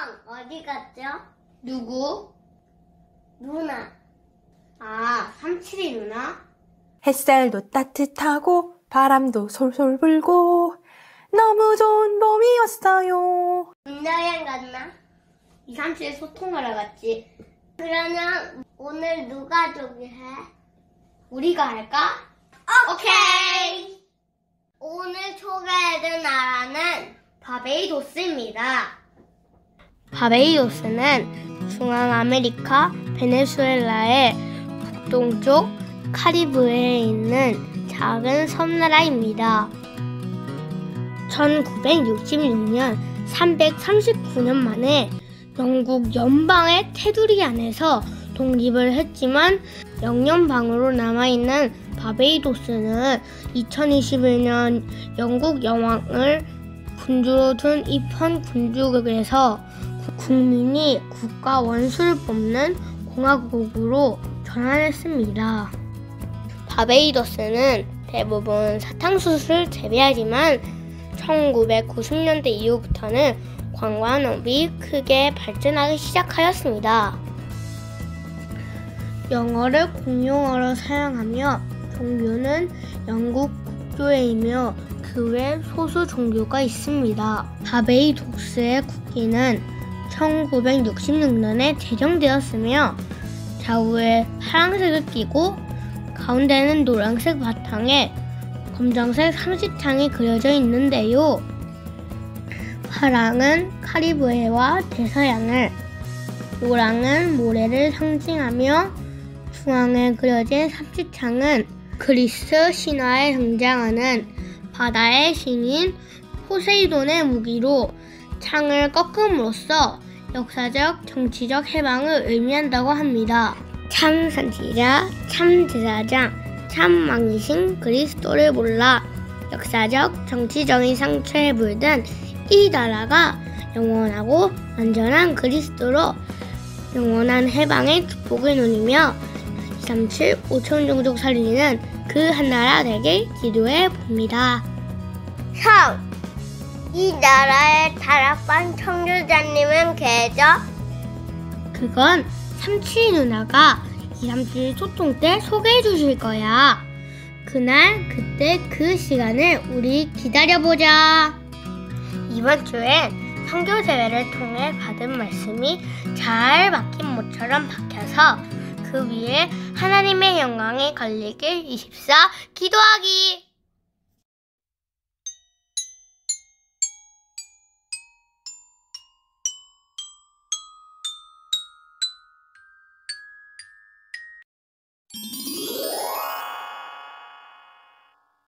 어디 갔죠? 누구? 누나. 아, 삼칠이 누나? 햇살도 따뜻하고 바람도 솔솔 불고 너무 좋은 봄이었어요. 여행 갔나? 이삼칠이 소통하러 갔지. 그러면 오늘 누가 저기 해? 우리가 할까? 오케이! 오늘 소개해줄 나라는 바베이도스입니다. 바베이도스는 중앙아메리카 베네수엘라의 북동쪽 카리브해에 있는 작은 섬나라입니다. 1966년 339년 만에 영국 연방의 테두리 안에서 독립을 했지만 영연방으로 남아있는 바베이도스는 2021년 영국 여왕을 군주로 둔 입헌 군주국에서 국민이 국가 원수를 뽑는 공화국으로 전환했습니다. 바베이도스는 대부분 사탕수수를 재배하지만 1990년대 이후부터는 관광업이 크게 발전하기 시작하였습니다. 영어를 공용어로 사용하며 종교는 영국 국교이며 그 외 소수 종교가 있습니다. 바베이도스의 국기는 1966년에 제정되었으며 좌우에 파란색을 띠고 가운데는 노란색 바탕에 검정색 삼지창이 그려져 있는데요. 파랑은 카리브해와 대서양을, 노랑은 모래를 상징하며 중앙에 그려진 삼지창은 그리스 신화에 등장하는 바다의 신인 포세이돈의 무기로 창을 꺾음으로써 역사적, 정치적 해방을 의미한다고 합니다. 참 선지자, 참 제사장, 참 왕이신 그리스도를 몰라 역사적, 정치적인 상처에 물든 이 나라가 영원하고 완전한 그리스도로 영원한 해방의 축복을 누리며 237 5천 종족 살리는 그 한 나라 되길 기도해 봅니다. 이 나라의 다락방 청주자님은 계죠? 그건 삼칠이 누나가 237 소통 때 소개해 주실 거야. 그날, 그때, 그 시간을 우리 기다려보자. 이번 주엔 선교대회를 통해 받은 말씀이 잘 박힌 못처럼 박혀서 그 위에 하나님의 영광이 걸리길 24 기도하기.